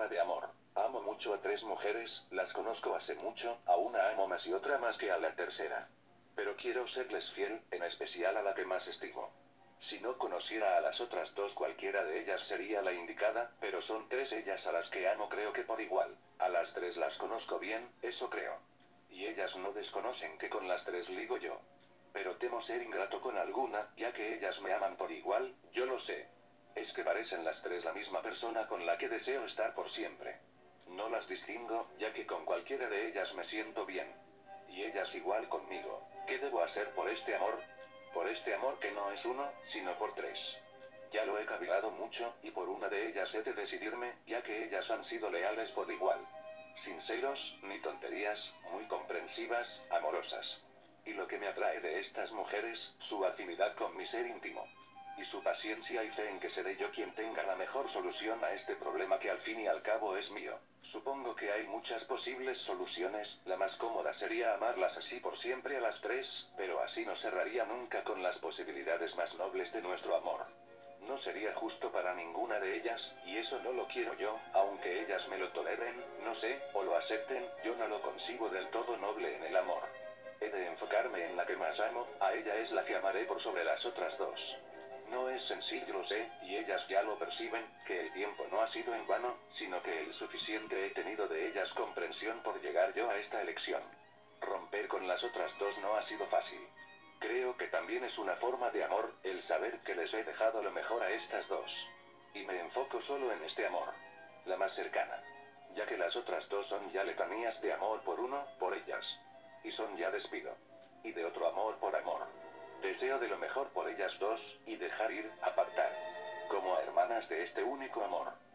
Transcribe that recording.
problema de amor. Amo mucho a 3 mujeres, las conozco hace mucho, a una amo más y otra más que a la tercera. Pero quiero serles fiel, en especial a la que más estimo. Si no conociera a las otras 2, cualquiera de ellas sería la indicada, pero son 3 ellas a las que amo, creo que por igual. A las 3 las conozco bien, eso creo. Y ellas no desconocen que con las 3 ligo yo. Pero temo ser ingrato con alguna, ya que ellas me aman por igual, yo lo sé. Es que parecen las 3 la misma persona con la que deseo estar por siempre. No las distingo, ya que con cualquiera de ellas me siento bien. Y ellas igual conmigo. ¿Qué debo hacer por este amor? Por este amor que no es 1, sino por 3. Ya lo he cavilado mucho, y por una de ellas he de decidirme, ya que ellas han sido leales por igual. Sin celos, ni tonterías, muy comprensivas, amorosas. Y lo que me atrae de estas mujeres, su afinidad con mi ser íntimo. Y su paciencia y fe en que seré yo quien tenga la mejor solución a este problema que al fin y al cabo es mío. Supongo que hay muchas posibles soluciones, la más cómoda sería amarlas así por siempre a las 3, pero así no cerraría nunca con las posibilidades más nobles de nuestro amor. No sería justo para ninguna de ellas, y eso no lo quiero yo, aunque ellas me lo toleren, no sé, o lo acepten, yo no lo concibo del todo noble en el amor. He de enfocarme en la que más amo, a ella es la que amaré por sobre las otras 2. No es sencillo, lo sé, y ellas ya lo perciben, que el tiempo no ha sido en vano, sino que el suficiente he tenido de ellas comprensión por llegar yo a esta elección. Romper con las otras 2 no ha sido fácil. Creo que también es una forma de amor, el saber que les he dejado lo mejor a estas 2. Y me enfoco solo en este amor. La más cercana. Ya que las otras 2 son ya letanías de amor por uno, por ellas. Y son ya despido. Y de otro amor por amor. Deseo de lo mejor por ellas 2, y dejar ir, apartar. Como a hermanas de este único amor.